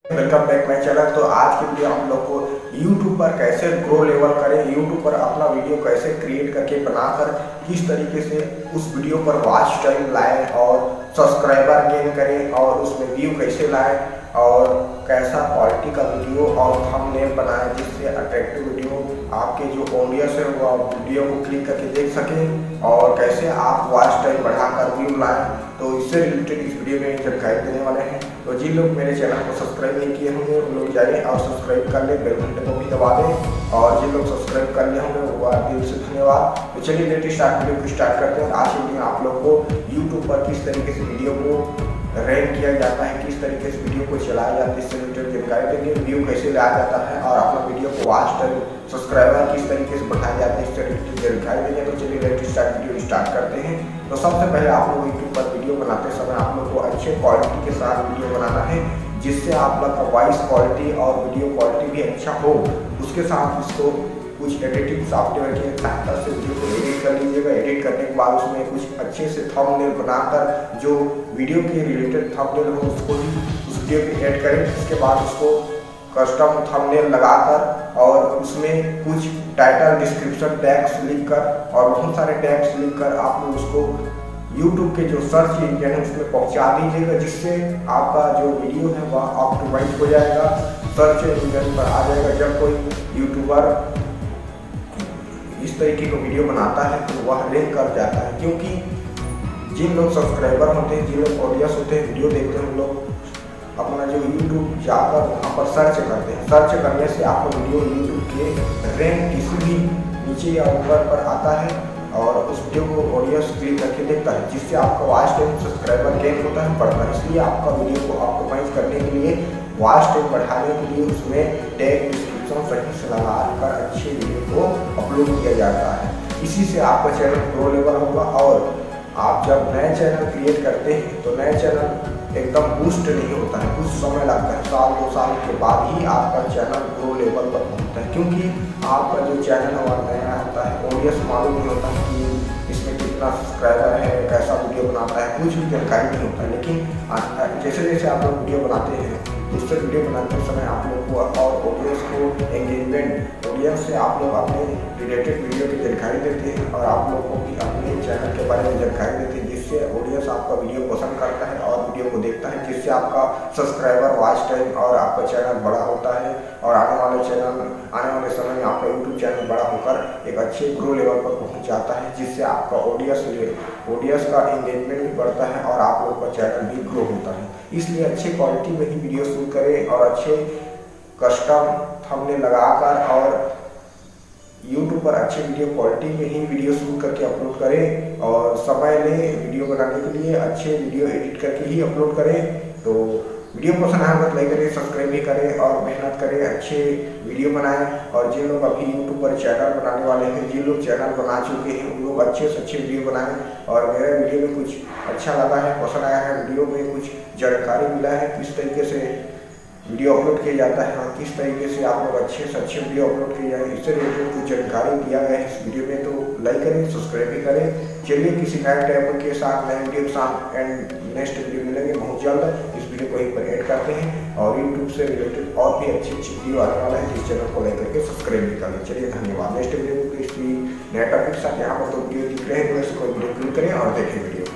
Welcome back my channel. तो आज की वीडियो हम लोग को YouTube पर कैसे ग्रो लेवल करें, YouTube पर अपना वीडियो कैसे क्रिएट करके बनाकर किस तरीके से उस वीडियो पर वॉच टाइम लाएं और सब्सक्राइबर गेन करें और उसमें व्यू कैसे लाएं और कैसा क्वालिटी का वीडियो और थंबनेल बनाएं जिससे अट्रैक्टिव वीडियो आपके जो ऑडियंस है वो वीडियो को क्लिक करके देख सकें और कैसे आप वॉच टाइम बढ़ाकर व्यू लाएं। तो इससे रिलेटेड इस वीडियो में जानकारी देने वाले हैं। तो जिन लोग मेरे चैनल को सब्सक्राइब नहीं किए होंगे उन लोग जाइए और सब्सक्राइब कर लें, बेल घंटे को भी दबा दें और जिन लोग सब्सक्राइब कर लिए होंगे वो दिल से धन्यवाद। तो चलिए लेटेस्ट वीडियो को स्टार्ट करते हैं। आज की वीडियो आप लोग को यूट्यूब पर किस तरीके से वीडियो को रैंक किया जाता है, किस तरीके से वीडियो को चलाया जाता है, इससे रिलेटेड जानकारी देंगे। व्यू कैसे लाया जाता है और अपना वीडियो को वॉच टाइम सब्सक्राइबर किस तरीके से बढ़ाया जाता है, इससे रिलेटेड जानकारी देंगे। तो चलिए लेटेस्ट वीडियो स्टार्ट करते हैं। तो सबसे पहले आप लोग यूट्यूब पर वीडियो बनाते समय आप लोग को अच्छे क्वालिटी के साथ वीडियो बनाना है जिससे आप लोग का वॉइस क्वालिटी और वीडियो क्वालिटी भी अच्छा हो। उसके साथ उसको कुछ एडिटिंग सॉफ्टवेयर की सहायता से वीडियो को एडिट कर लीजिएगा। एडिट करने के बाद उसमें कुछ अच्छे से थंबनेल बनाकर जो वीडियो के रिलेटेड थंबनेल हो उसको भी उस वीडियो में ऐड करें। इसके बाद उसको कस्टम थंबनेल लगाकर और उसमें कुछ टाइटल डिस्क्रिप्शन टैग्स लिखकर और बहुत सारे टैग्स लिखकर आप लोग उसको YouTube के जो सर्च इंजन है उसमें पहुंचा दीजिएगा जिससे आपका जो वीडियो है वह ऑप्टिमाइज हो जाएगा, सर्च इंजन पर आ जाएगा। जब कोई यूट्यूबर इस तरीके का वीडियो बनाता है तो वह रैंक कर जाता है, क्योंकि जिन लोग सब्सक्राइबर होते हैं, जिन लोग ऑडियंस होते हैं, वीडियो देखते हैं, उन लोग अपना जो YouTube जाकर वहाँ पर सर्च करते हैं। सर्च करने से आपका वीडियो YouTube के रैंक किसी भी नीचे या ऊपर पर आता है और उस वीडियो को ऑडियंस क्लिक करके देखता है जिससे आपका वॉच टाइम सब्सक्राइबर गेन होता है, बढ़ता है। इसलिए आपका वीडियो को ऑप्टिमाइज करने के लिए, वॉच टाइम बढ़ाने के लिए उसमें टैग डिस्क्रिप्शन सही से लगाकर अच्छे वीडियो को अपलोड किया जाता है। इसी से आपका चैनल ग्रो लेवल होगा और आप जब नए चैनल क्रिएट करते हैं तो नए चैनल एकदम बूस्ट नहीं होता है, कुछ समय लगता है। 1-2 साल के बाद ही आपका चैनल ग्रो लेवल पर पहुंचता है, क्योंकि आपका जो चैनल है वह नया होता है, ऑडियंस मालूम नहीं होता है कि इसमें कितना सब्सक्राइबर है, कैसा वीडियो बनाता है, कुछ भी जानकारी नहीं होता है। लेकिन जैसे जैसे आप लोग वीडियो बनाते हैं उससे वीडियो बनाते समय आप लोग को और ऑडियंस को एंगेजमेंट, ऑडियंस से आप लोग अपने रिलेटेड वीडियो की जानकारी देते हैं और आप लोग को भी अपने चैनल के बारे में जानकारी देते हैं जिससे ऑडियंस आपका वीडियो पसंद करता है और वीडियो को देखता है, जिससे आपका सब्सक्राइबर, वॉच टाइम और आपका चैनल बड़ा होता है और आने वाले समय में आपका यूट्यूब चैनल बड़ा होकर एक अच्छे ग्रो लेवल पर पहुँच जाता है, जिससे आपका ऑडियंस का एंगेजमेंट भी बढ़ता है और आप लोग का चैनल भी ग्रो होता है। इसलिए अच्छे क्वालिटी में ही वीडियो शूट करें और अच्छे कस्टम थंबनेल लगाकर और YouTube पर अच्छे वीडियो क्वालिटी में ही वीडियो शूट करके अपलोड करें और समय लें वीडियो बनाने के लिए, अच्छे वीडियो एडिट करके ही अपलोड करें। तो वीडियो पसंद आए तो लाइक करें, सब्सक्राइब भी करें और मेहनत करें, अच्छे वीडियो बनाएं। और जिन लोग अभी YouTube पर चैनल बनाने वाले हैं, जिन लोग चैनल बना चुके हैं, उन लोग अच्छे से अच्छे वीडियो बनाएं। और मेरे वीडियो में कुछ अच्छा लगा है, पसंद आया है, वीडियो में कुछ जानकारी मिला है, किस तरीके से वीडियो अपलोड किया जाता है, किस तरीके से आप लोग अच्छे से अच्छे वीडियो अपलोड किए जाए, इससे रिलेटेड कुछ जानकारी दिया गया है इस वीडियो में। तो लाइक करें, सब्सक्राइब भी करें। चलिए किसी नए टॉपिक के साथ, नए वीडियो के साथ एंड नेक्स्ट वीडियो मिलेंगे बहुत जल्द। इस वीडियो को यहीं पर ऐड करते हैं और यूट्यूब से रिलेटेड और भी अच्छी अच्छी वीडियो आने वाला है, इस चैनल को लाइक करके सब्सक्राइब भी करें। चलिए धन्यवाद। नेक्स्ट वीडियो में किसी नए टॉपिक के साथ यहाँ पर तो वीडियो दिख रहे हैं, तो इसको वीडियो क्लिक करें और देखें वीडियो।